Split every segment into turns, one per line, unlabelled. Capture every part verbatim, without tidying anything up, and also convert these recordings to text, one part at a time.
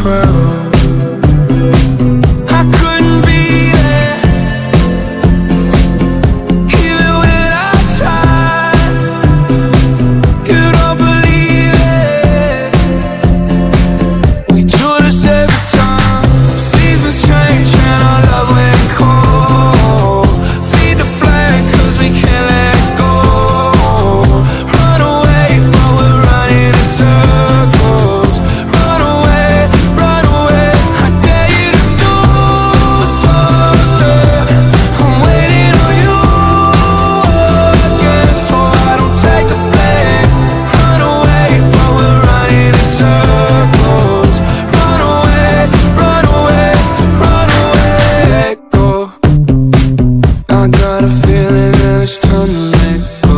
proud. I couldn't be there, even when I tried. You don't believe it. We do this every time. Seasons change and our love went cold. Feed the flame cause we can't let go. Run away but we're running in circles. Run away, run away. I dare you to do something. I'm waiting on you again, so I don't take the blame. Run away but we're running in circles. Run away, run away, run away. Let go. I got a feeling that it's time to let go.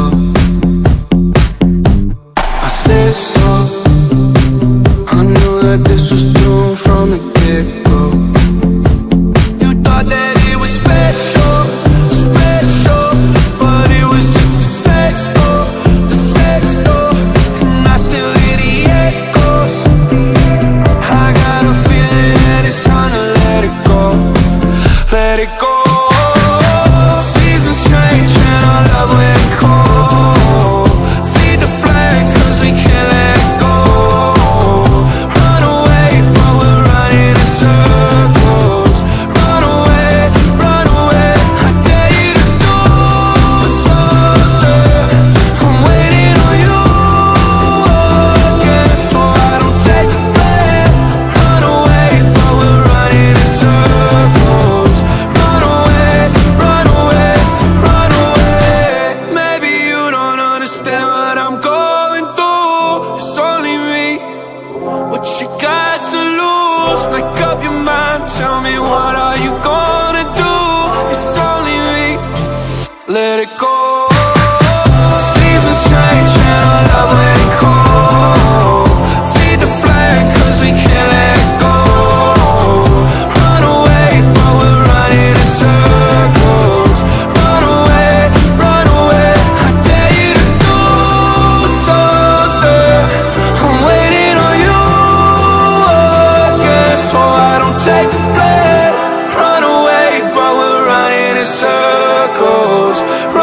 I said so. I knew that this was doomed from the get-go. You thought that it was special, special, but it was just a sex door, the sex door, and I still hear the echoes. I got a feeling that it's time to let it go, let it go. Seasons change and our love went cold. Feed the flame cause we can't let go. Run away but we're running in circles. Run away, run away. I dare you to do something. I'm waiting on you again, so I don't take the blame. Run away but we're running in circles. Run away, run away, run away. Maybe you don't understand what I'm going through. It's only me. What you got to lose? Make up your mind. Tell me what are you gonna do? It's only me. Let it go. Seasons change and our love went cold. Feed the flame cause we can't let go. Run away but we're running in circles. Run away, run away. I dare you to do something. I'm waiting on you again, so I don't take the blame. Run away but we're running in circles. Run